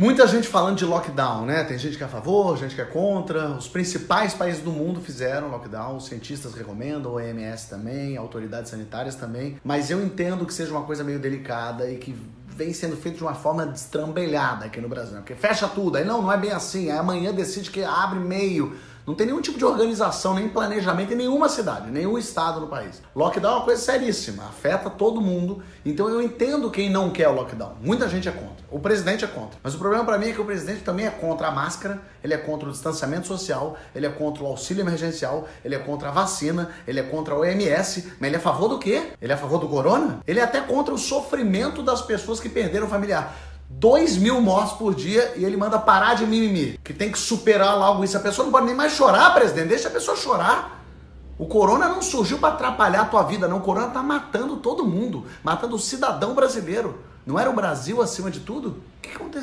Muita gente falando de lockdown, né? Tem gente que é a favor, gente que é contra. Os principais países do mundo fizeram lockdown, os cientistas recomendam, o OMS também, autoridades sanitárias também. Mas eu entendo que seja uma coisa meio delicada e que vem sendo feito de uma forma destrambelhada aqui no Brasil, né? Porque fecha tudo, aí não é bem assim, aí amanhã decide que abre meio. Não tem nenhum tipo de organização, nem planejamento em nenhuma cidade, nenhum estado no país. Lockdown é uma coisa seríssima, afeta todo mundo. Então eu entendo quem não quer o lockdown. Muita gente é contra. O presidente é contra. Mas o problema pra mim é que o presidente também é contra a máscara, ele é contra o distanciamento social, ele é contra o auxílio emergencial, ele é contra a vacina, ele é contra a OMS. Mas ele é a favor do quê? Ele é a favor do corona? Ele é até contra o sofrimento das pessoas que perderam familiar. 2.000 mortes por dia e ele manda parar de mimimi, que tem que superar logo isso. A pessoa não pode nem mais chorar, presidente, deixa a pessoa chorar. O corona não surgiu para atrapalhar a tua vida, não. O corona tá matando todo mundo, matando o cidadão brasileiro. Não era o Brasil acima de tudo? O que aconteceu?